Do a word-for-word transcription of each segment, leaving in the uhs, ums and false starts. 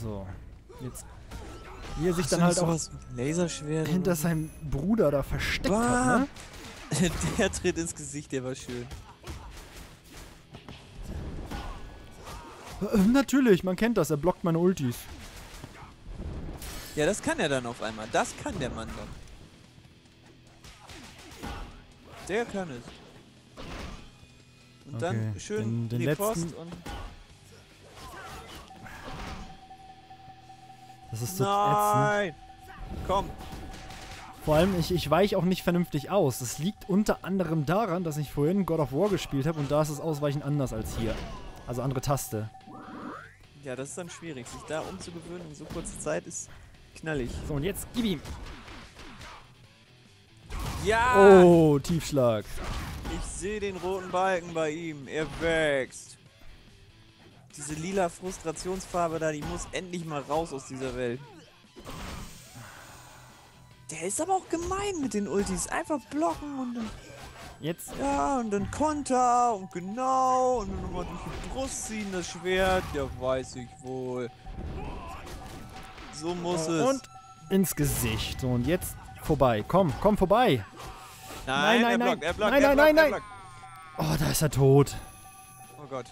So. Jetzt. Wie er sich dann halt auch Laserschwert hinter seinem Bruder da versteckt hat, ne? Der Tritt ins Gesicht, der war schön. Äh, natürlich, man kennt das, er blockt meine Ultis. Ja, das kann er dann auf einmal. Das kann der Mann dann. Der kann es. Und Okay, dann schön den, den die letzten, Post und... Das ist so Nein! ätzend. Komm! Vor allem, ich, ich weiche auch nicht vernünftig aus. Das liegt unter anderem daran, dass ich vorhin God of War gespielt habe und da ist das Ausweichen anders als hier. Also andere Taste. Ja, das ist dann schwierig. Sich da umzugewöhnen in so kurzer Zeit ist knallig. So, und jetzt gib ihm. Ja! Oh, Tiefschlag. Ich sehe den roten Balken bei ihm. Er wächst. Diese lila Frustrationsfarbe da, die muss endlich mal raus aus dieser Welt. Der ist aber auch gemein mit den Ultis. Einfach blocken und dann... Jetzt. Ja, und dann Konter und genau. Und dann nochmal durch die Brust ziehen, das Schwert. Ja, weiß ich wohl. So muss es. Und ins Gesicht. So, und jetzt vorbei. Komm, komm vorbei. Nein, nein, er nein. blockt, er blockt, Nein, er nein, blockt, nein, er nein. blockt. Oh, da ist er tot. Oh Gott.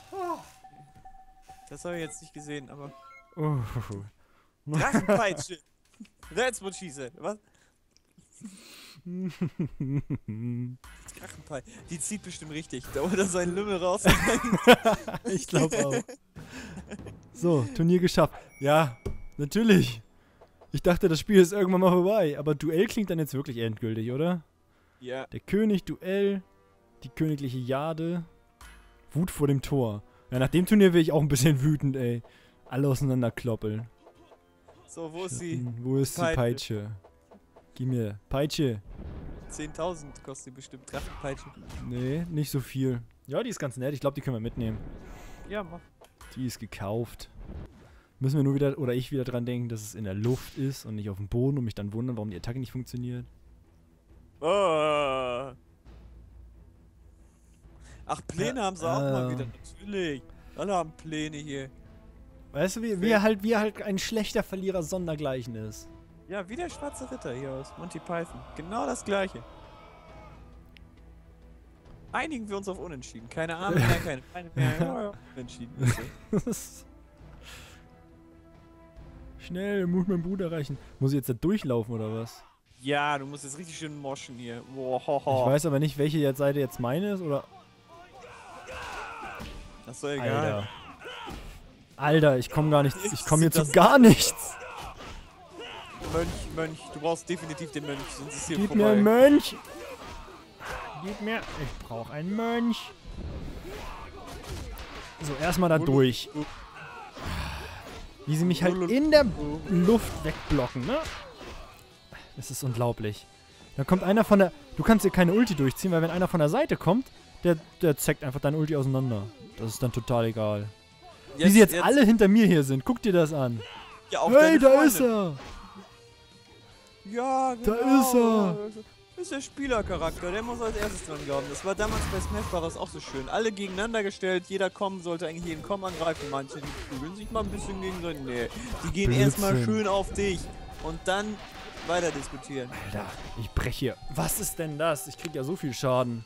Das habe ich jetzt nicht gesehen, aber... Uh. Drachenpeitsche. Reizmutschieße. Was? Drachenpeitsche. Die zieht bestimmt richtig. Da holt er seinen Lümmel raus. Ich glaube auch. So, Turnier geschafft. Ja, natürlich. Ich dachte, das Spiel ist irgendwann mal vorbei. Aber Duell klingt dann jetzt wirklich endgültig, oder? Ja. Der König, Duell, die königliche Jade, Wut vor dem Tor. Ja, nach dem Turnier will ich auch ein bisschen wütend, ey. Alle auseinanderkloppeln. So, wo ist sie? Wo ist die Peitsche? Gib mir. Peitsche. zehntausend kostet die bestimmt. Drachenpeitsche. Nee, nicht so viel. Ja, die ist ganz nett. Ich glaube, die können wir mitnehmen. Ja, mach. Die ist gekauft. Müssen wir nur wieder, oder ich wieder dran denken, dass es in der Luft ist und nicht auf dem Boden und mich dann wundern, warum die Attacke nicht funktioniert. Oh. Ach, Pläne Ja, haben sie auch äh, mal wieder. Natürlich. Alle haben Pläne hier. Weißt du, wie, wie, er halt, wie er halt ein schlechter Verlierer sondergleichen ist. Ja, wie der schwarze Ritter hier aus Monty Python. Genau das gleiche. Einigen wir uns auf Unentschieden. Keine Arme mehr, keine Beine mehr. Ja, ja. Unentschieden. Schnell, muss mein Bruder erreichen. Muss ich jetzt da durchlaufen oder was? Ja, du musst jetzt richtig schön moschen hier. Boah, ho, ho. Ich weiß aber nicht, welche jetzt Seite jetzt meine ist, oder... Das ist doch egal. Alter. Alter, ich komme gar nicht... Ich komme hier zu Das- gar nichts. Mönch, Mönch, du brauchst definitiv den Mönch, sonst ist hier Gib vorbei. mir einen Mönch. Gib mir... Ich brauche einen Mönch. So, erstmal da durch. Wie sie mich halt in der Luft wegblocken, ne? Das ist unglaublich. Dann kommt einer von der... Du kannst hier keine Ulti durchziehen, weil wenn einer von der Seite kommt, der, der zeckt einfach deine Ulti auseinander. Das ist dann total egal. Wie sie jetzt, jetzt alle hinter mir hier sind. Guck dir das an. Ja, auch Hey, da Freundin. ist er. Ja, genau. Da ist er. Das ist der Spielercharakter, der muss als erstes dran glauben. Das war damals bei Smash Bros. Auch so schön. Alle gegeneinander gestellt, jeder kommen sollte eigentlich jeden Kommen angreifen. Manche, die prügeln sich mal ein bisschen gegenseitig. Nee, die gehen Blödsinn. erstmal schön auf dich und dann weiter diskutieren. Alter, ich breche hier. Was ist denn das? Ich krieg ja so viel Schaden.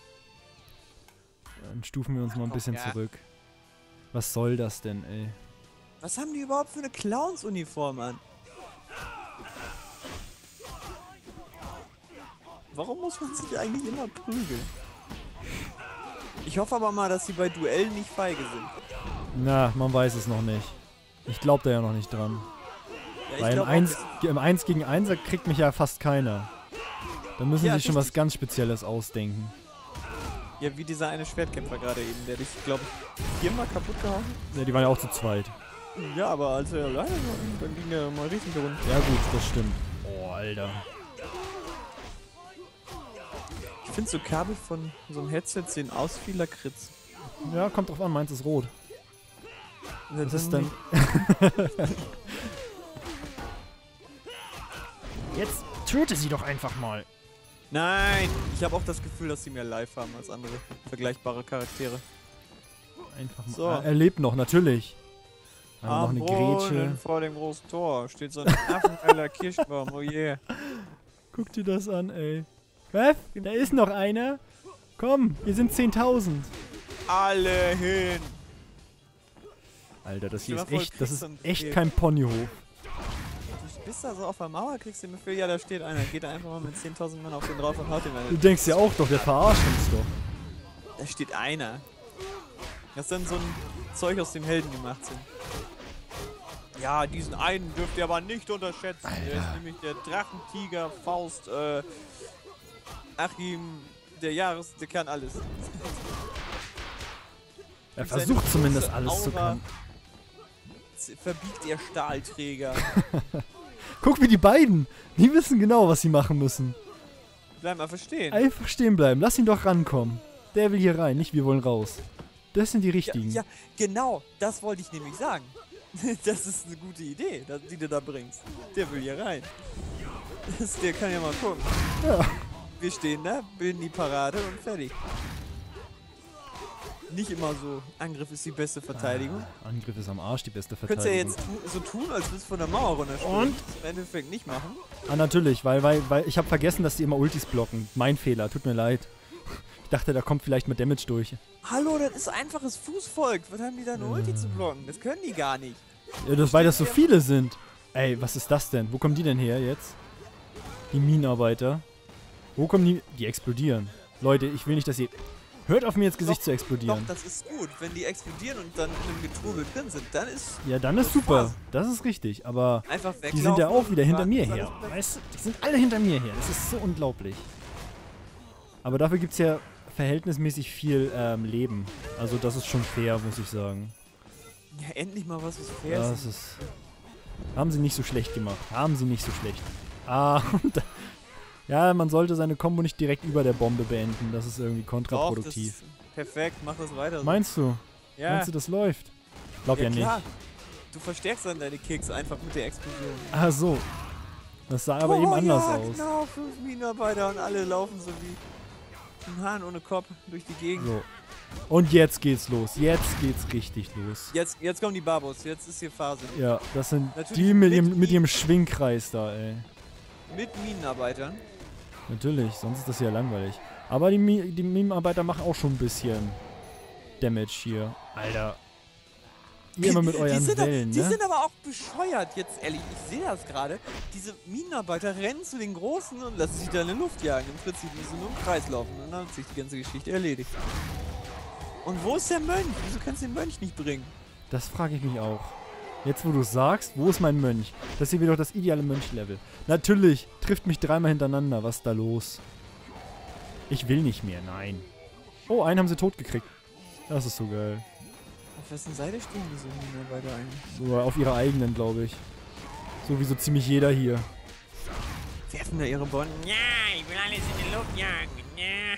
Dann stufen wir uns mal ein bisschen Ja. zurück. Was soll das denn, ey? Was haben die überhaupt für eine Clowns-Uniform an? Warum muss man sich eigentlich immer prügeln? Ich hoffe aber mal, dass sie bei Duellen nicht feige sind. Na, man weiß es noch nicht. Ich glaub da ja noch nicht dran. Ja, ich Weil im glaub auch, eins, im eins gegen eins kriegt mich ja fast keiner. Da müssen Ja, sie schon was richtig. ganz Spezielles ausdenken. ja, wie dieser eine Schwertkämpfer gerade eben, der dich, glaube ich, viermal kaputt gehauen hat. Ja, die waren ja auch zu zweit. Ja, aber als er alleine war, dann ging er mal richtig rund. Ja gut, das stimmt. Oh, Alter. Ich finde so Kabel von so einem Headset sehen aus wie Lakritz. Ja, kommt drauf an, meins ist rot. Ja, Das ist dann... Jetzt töte sie doch einfach mal. Nein! Ich habe auch das Gefühl, dass sie mehr Live haben als andere vergleichbare Charaktere. Einfach mal. So. Ah, er lebt noch, natürlich. Einmal noch Am eine Brunnen Grätsche. vor dem großen Tor steht so ein affenheiler Kirschbaum, oh je. Guck dir das an, ey. Was? Da ist noch einer. Komm, hier sind zehntausend. Alle hin! Alter, das Stell hier dir ist mal vor, echt, du das kriegst ist so einen echt Befehl. kein Ponyhof. Du bist da so auf der Mauer, kriegst den Befehl, ja, da steht einer. Geht da einfach mal mit zehntausend Mann auf den drauf und haut den Du mal. denkst ja auch doch, der verarscht uns doch. Da steht einer. Das ist dann so ein Zeug aus dem Helden gemacht sind. Ja, diesen einen dürft ihr aber nicht unterschätzen. Der ist Alter. nämlich der Drachentiger Faust, äh, Achim, der Jahres, der kann alles. Er Seine versucht zumindest große alles zu Aura können. z- Verbiegt er Stahlträger. Guck, wie die beiden. Die wissen genau, was sie machen müssen. Bleib mal verstehen. Einfach stehen bleiben. Lass ihn doch rankommen. Der will hier rein, nicht wir wollen raus. Das sind die Ja, richtigen. ja, genau, das wollte ich nämlich sagen. Das ist eine gute Idee, dass- die du da bringst. Der will hier rein. Das, der kann ja mal gucken. Ja. Wir stehen da, bilden die Parade und fertig. Nicht immer so, Angriff ist die beste Verteidigung. Ah, Angriff ist am Arsch, die beste Könntest du ja Verteidigung. jetzt tu, so tun, als würdest du von der Mauer runterspringen. Und? Im Endeffekt nicht machen. Ah, natürlich, weil, weil, weil ich habe vergessen, dass die immer Ultis blocken. Mein Fehler, tut mir leid. Ich dachte, da kommt vielleicht mit Damage durch. Hallo, das ist einfaches Fußvolk. Was haben die da eine Ulti zu blocken? Das können die gar nicht. Ja, das, weil das so viele sind. Ey, was ist das denn? Wo kommen die denn her jetzt? Die Minenarbeiter. Wo kommen die? Die explodieren. Leute, ich will nicht, dass ihr... Hört auf mir ins Gesicht Doch, zu Doch, explodieren. das ist gut. Wenn die explodieren und dann in einem Getrubel drin sind, dann ist Ja, dann ist super. Das ist richtig. Aber einfach weglaufen. die sind ja auch wieder hinter warten, mir bis her. alles weg- Weißt du? Die sind alle hinter mir her. Das ist so unglaublich. Aber dafür gibt es ja verhältnismäßig viel ähm, Leben. Also das ist schon fair, muss ich sagen. Ja, endlich mal was, was fair Das ist. ist... Haben sie nicht so schlecht gemacht. Haben sie nicht so schlecht. Ah, und da, ja, man sollte seine Combo nicht direkt über der Bombe beenden. Das ist irgendwie Doch, das kontraproduktiv. ist perfekt, mach das weiter. so. Meinst du? ja, Meinst du, das läuft? Glaub ja, ja, nicht. klar. Du verstärkst dann deine Kicks einfach mit der Explosion. Ah, so. Das sah aber oh, eben anders ja, aus. Genau, fünf Minenarbeiter und alle laufen so wie ein Hahn ohne Kopf durch die Gegend. So. Und jetzt geht's los. Jetzt geht's richtig los. Jetzt, jetzt kommen die Babos, jetzt ist hier Phase. Ja, das sind Natürlich die mit mit ihrem, mit Minen. ihrem Schwingkreis da, ey. Mit Minenarbeitern. Natürlich, sonst ist das ja langweilig. Aber die, Mi die Minenarbeiter machen auch schon ein bisschen Damage hier. Alter. Ihr immer mit euren die sind, Wellen, Die ne? sind aber auch bescheuert, jetzt ehrlich, ich sehe das gerade. Diese Minenarbeiter rennen zu den Großen und lassen sich da in die Luft jagen. Im Prinzip müssen sie nur im Kreis laufen und dann hat sich die ganze Geschichte erledigt. Und wo ist der Mönch? Wieso kannst du den Mönch nicht bringen? Das frage ich mich auch. Jetzt, wo du sagst, wo ist mein Mönch? Das ist hier wieder doch das ideale Mönch-Level. Natürlich, trifft mich dreimal hintereinander. Was ist da los? Ich will nicht mehr, nein. Oh, einen haben sie tot gekriegt. Das ist so geil. Auf wessen Seite stehen diese Minenarbeiter eigentlich? So auf ihrer eigenen, glaube ich. So wie so ziemlich jeder hier. Werfen da ihre Bomben Ja, ich will alles in die Luft jagen. Ja.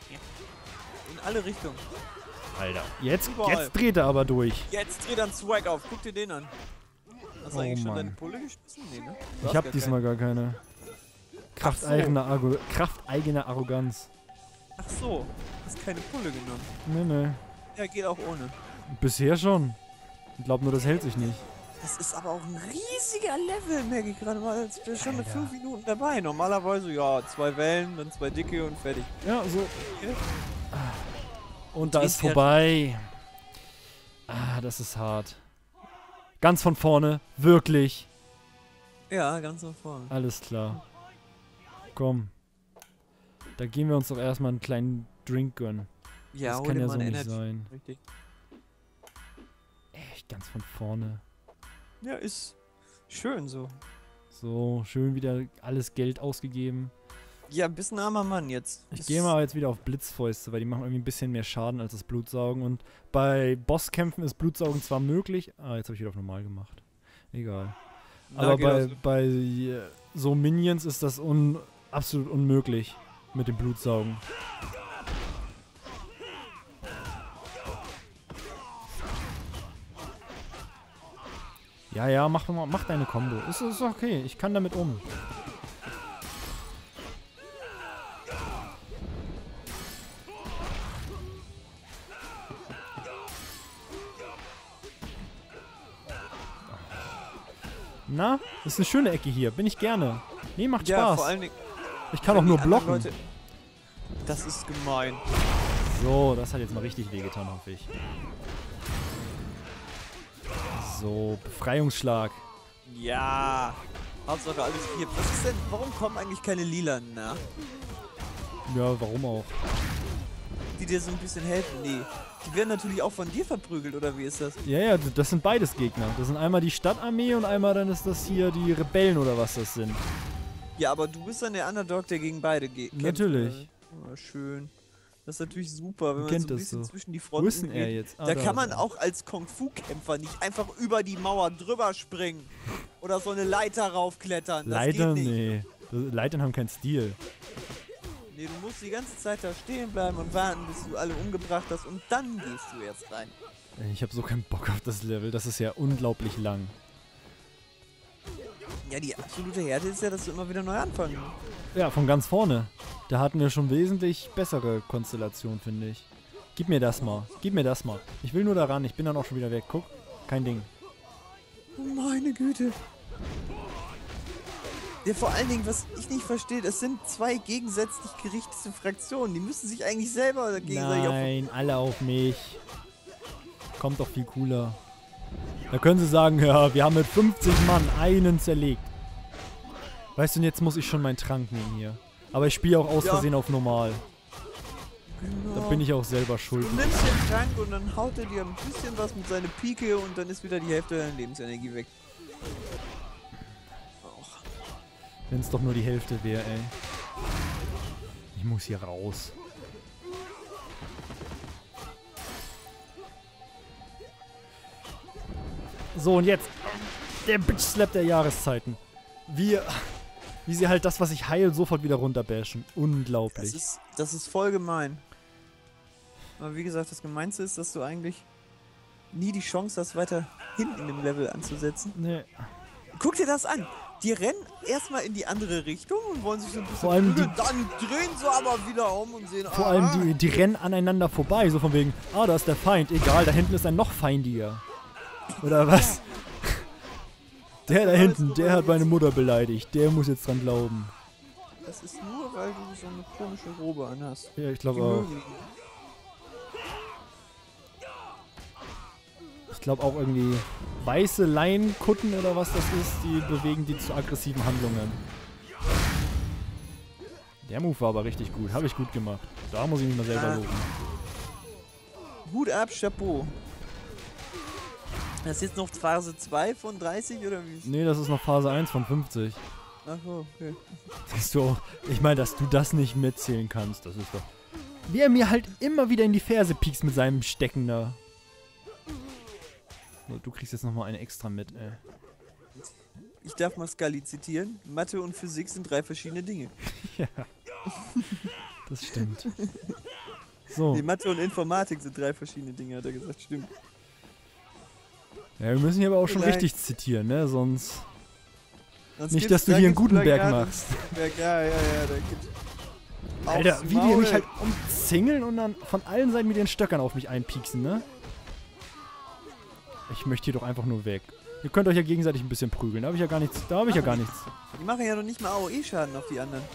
in alle Richtungen. Alter. Jetzt, Überall. jetzt dreht er aber durch. Jetzt dreh dann Swag auf, guck dir den an. Hast du Oh, eigentlich schon Mann. deine Pulle geschmissen? Nee, ne? Du Ich hast hab gar diesmal gar keine. Krafteigener Argo Krafteigener Arroganz. keine. Ach so, hast keine Pulle genommen. Nee, nee. Ja, geht auch ohne. Bisher schon. Ich glaube nur, das hält sich nicht. Das ist aber auch ein riesiger Level, merke ich gerade mal. Jetzt bin ich schon mit Alter. fünf Minuten dabei. Normalerweise, ja, zwei Wellen, dann zwei dicke und fertig. Ja, so. Und da Die ist ist ja- vorbei. Ah, das ist hart. Ganz von vorne. Wirklich. Ja, ganz nach vorne. Alles klar. Komm. Da gehen wir uns doch erstmal einen kleinen Drink gönnen. Ja, das hol kann dir ja mal so eine nicht Energy. sein. Richtig. Echt ganz von vorne. Ja, ist schön so. So, schön wieder alles Geld ausgegeben. Ja, bist ein armer Mann jetzt. Ich Ist- gehe mal jetzt wieder auf Blitzfäuste, weil die machen irgendwie ein bisschen mehr Schaden als das Blutsaugen. Und bei Bosskämpfen ist Blutsaugen zwar möglich. Ah, jetzt habe ich wieder auf normal gemacht. Egal. Na, Aber geht bei, also. bei äh, so Minions ist das un absolut unmöglich mit dem Blutsaugen. Ja, ja, mach, mal- mach deine Combo. Ist, ist okay, ich kann damit um. Na, das ist eine schöne Ecke hier. Bin ich gerne. Nee, macht Ja, Spaß. vor allen Dingen. Ich kann auch wenn nur die anderen blocken. Leute, das ist gemein. So, das hat jetzt mal richtig wehgetan, hoffe ich. So, Befreiungsschlag. Ja. Hauptsache alles vier. Was ist denn, warum kommen eigentlich keine Lilanen nach? Ja, warum auch? Die dir so ein bisschen helfen? Nee. Die werden natürlich auch von dir verprügelt, oder wie ist das? Ja, ja, das sind beides Gegner. Das sind einmal die Stadtarmee und einmal dann ist das hier die Rebellen oder was das sind. Ja, aber du bist dann der Underdog, der gegen beide geht. Natürlich. Oh, schön. Das ist natürlich super, wenn man Kennt so ein das bisschen so. zwischen die Wo Fronten ist denn er geht. jetzt? Ah, Da da kann ist man er. auch als Kung-Fu-Kämpfer nicht einfach über die Mauer drüber springen. Oder so eine Leiter raufklettern. Das Leitern, geht nicht. nee. Das- Leitern haben keinen Stil. Nee, du musst die ganze Zeit da stehen bleiben und warten, bis du alle umgebracht hast. Und dann gehst du erst rein. Ich habe so keinen Bock auf das Level. Das ist ja unglaublich lang. Ja, die absolute Härte ist ja, dass du immer wieder neu anfangen musst. Ja, von ganz vorne. Da hatten wir schon wesentlich bessere Konstellationen, finde ich. Gib mir das mal. Gib mir das mal. Ich will nur daran. Ich bin dann auch schon wieder weg. Guck. Kein Ding. Oh meine Güte. Ja, vor allen Dingen, was ich nicht verstehe, es sind zwei gegensätzlich gerichtete Fraktionen. Die müssen sich eigentlich selber gegenseitig auf... Nein, alle auf mich. Kommt doch viel cooler. Da können sie sagen, ja, wir haben mit fünfzig Mann einen zerlegt. Weißt du, und jetzt muss ich schon meinen Trank nehmen hier. Aber ich spiele auch aus Ja. Versehen auf normal. Genau. Da bin ich auch selber schuld. Du nimmst den Trank und dann haut er dir ein bisschen was mit seiner Pike und dann ist wieder die Hälfte deiner Lebensenergie weg. Wenn es doch nur die Hälfte wäre, ey. Ich muss hier raus. So, und jetzt der Bitch-Slap der Jahreszeiten. Wie, wie sie halt das, was ich heil, sofort wieder runterbashen. Unglaublich. Das ist, das ist voll gemein. Aber wie gesagt, das Gemeinste ist, dass du eigentlich nie die Chance hast, weiter hinten in dem Level anzusetzen. Nee. Guck dir das an. Die rennen erstmal in die andere Richtung und wollen sich so ein bisschen Vor allem prügeln. die- Dann drehen sie aber wieder um und sehen, Vor ah, allem, die, die rennen aneinander vorbei. So von wegen, ah, da ist der Feind. Egal, da hinten ist ein noch feindiger. Oder was? Der da hinten, der hat meine Mutter beleidigt. Der muss jetzt dran glauben. Das ist nur, weil du so eine komische Robe anhast. Ja, ich Die glaube auch. mögen ihn. Ich glaube auch irgendwie weiße Leinenkutten oder was das ist, die bewegen die zu aggressiven Handlungen. Der Move war aber richtig gut. Habe ich gut gemacht. Da muss ich mich mal selber Ah. loben. Hut ab, Chapeau. Das ist jetzt noch Phase zwei von dreißig oder wie? Nee, das ist noch Phase eins von fünfzig. Ach so, okay. Siehst du auch, ich meine, dass du das nicht mitzählen kannst, das ist doch... Wie er mir halt immer wieder in die Ferse piekst mit seinem Stecken da. So, du kriegst jetzt nochmal eine extra mit, ey. Ich darf mal Scully zitieren. Mathe und Physik sind drei verschiedene Dinge. Ja. Das stimmt. So. Nee, Mathe und Informatik sind drei verschiedene Dinge, hat er gesagt. Stimmt. Ja, wir müssen hier aber auch schon Vielleicht. richtig zitieren, ne? Sonst... Sonst Nicht, gibt's- dass du da hier einen gibt's Gutenberg Plagiat machst. und Gutenberg. Ja, ja, ja, da gibt's... Alter, Aufs wie die Maul. mich halt umzingeln und dann von allen Seiten mit ihren Stöckern auf mich einpieksen, ne? Ich möchte hier doch einfach nur weg. Ihr könnt euch ja gegenseitig ein bisschen prügeln. Da habe ich ja gar nichts. Da habe ich ja gar nichts. Die machen ja noch nicht mal A O E-Schaden auf die anderen.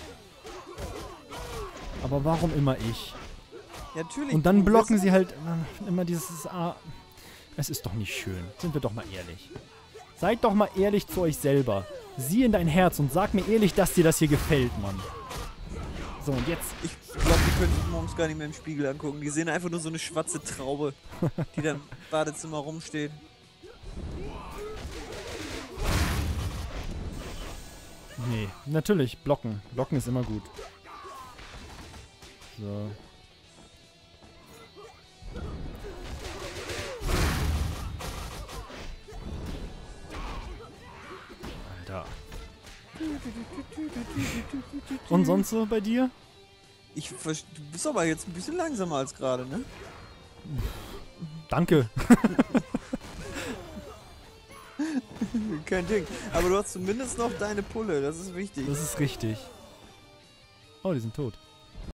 Aber warum immer ich? Ja, natürlich. Und dann du blocken wirst- sie halt äh, immer dieses... Ah, es ist doch nicht schön. Sind wir doch mal ehrlich. Seid doch mal ehrlich zu euch selber. Sieh in dein Herz und sag mir ehrlich, dass dir das hier gefällt, Mann. So, und jetzt... Ich glaube, die können sich morgens gar nicht mehr im Spiegel angucken. Die sehen einfach nur so eine schwarze Traube, die da im Badezimmer rumsteht. Nee, natürlich. Blocken. Blocken ist immer gut. So. Alter. Und sonst so bei dir? Ich verst- du bist aber jetzt ein bisschen langsamer als gerade, ne? Danke. Kein Ding. Aber du hast zumindest noch deine Pulle, das ist wichtig. Das ist richtig. Oh, die sind tot.